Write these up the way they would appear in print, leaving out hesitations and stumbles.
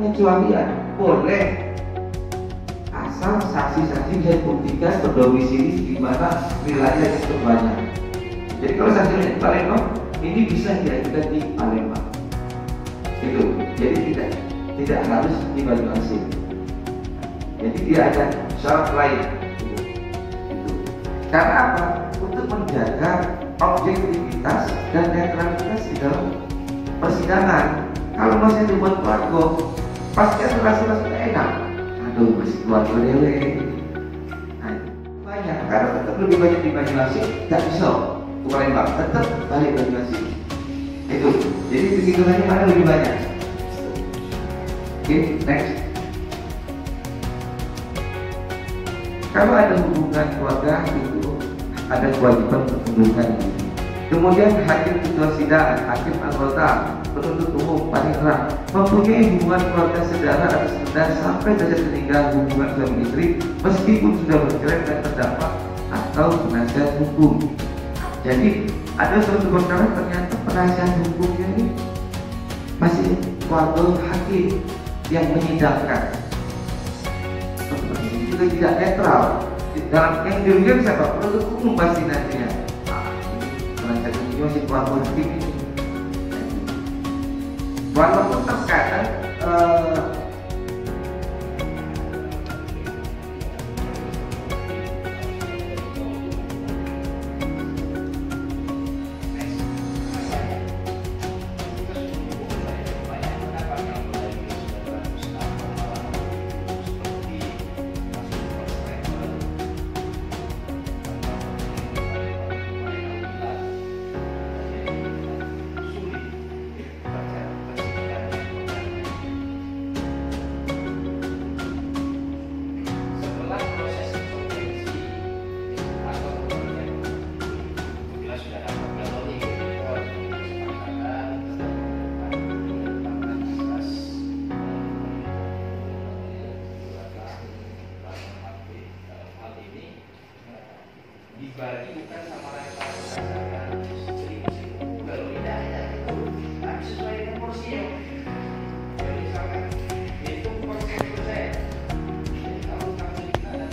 pengecualian boleh asal saksi-saksi bisa buktikan berdomisili di mana wilayah yang terbanyak. Jadi kalau saksinya di Palembang, ini bisa diajukan di Palembang. Itu. Jadi tidak harus di Banyuasin. Jadi tidak ada syarat lain. Itu. Karena apa? Untuk menjaga objektivitas dan netralitas di dalam persidangan. Kalau masih dibuat keluarga, pasti rasa tidak enak. Aduh, masih keluarga dewe. Nah, banyak, karena tetap lebih banyak di Banyuasin, tidak bisa ke Palembang, tetap balik Banyuasin. Itu, jadi hitungannya mana lebih banyak. Oke, next. Kalau ada hubungan keluarga itu ada kewajiban kependudukan. Kemudian hakim ketua sidang, hakim anggota, penuntut umum, panitera mempunyai hubungan keluarga saudara atau saudara sampai derajat meninggal hubungan suami istri meskipun sudah bercerai dan terdampak atau penasihat hukum. Jadi ada suatu perkara ternyata penasihat hukumnya ini masih keluarga hakim yang menyidangkan. Ini juga tidak netral. Dalam yang diulang siapa? Penuntut umum pasti nantinya. Penasihat hukumnya masih keluarga hakim ini. Walaupun terkadang dibagi bukan sama lain kalau tidak ada itu harus sesuai dengan porsinya. Jadi misalkan itu porsi selesai. Jadi kalau kamu tidak ada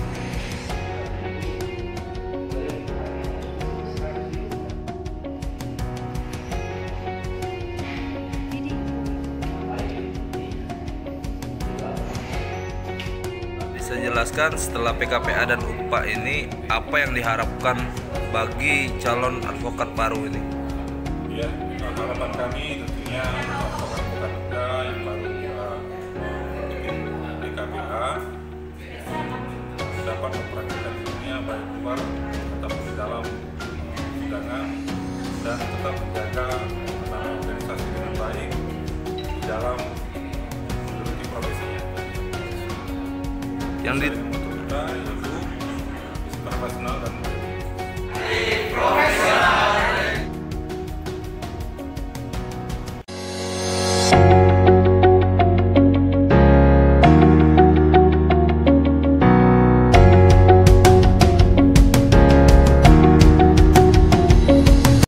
Bisa jelaskan setelah PKPA dan UPA ini apa yang diharapkan bagi calon advokat baru ini? Ya, harapan kami tentunya advokat-advokat muda yang baru bikin PKPA dapat mempraktikkan dirinya baik luar tetap di dalam persidangan dan tetap menjaga organisasi dengan baik di dalam menduduki profesinya. Yang di untuk kita yaitu profesional dan profesional.